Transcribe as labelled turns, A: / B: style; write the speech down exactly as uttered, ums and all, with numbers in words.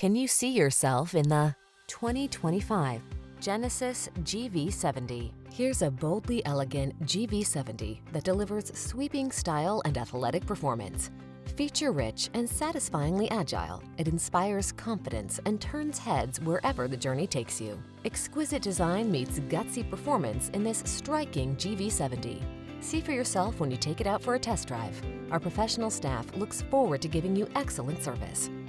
A: Can you see yourself in the twenty twenty-five Genesis G V seventy? Here's a boldly elegant G V seventy that delivers sweeping style and athletic performance. Feature-rich and satisfyingly agile, it inspires confidence and turns heads wherever the journey takes you. Exquisite design meets gutsy performance in this striking G V seventy. See for yourself when you take it out for a test drive. Our professional staff looks forward to giving you excellent service.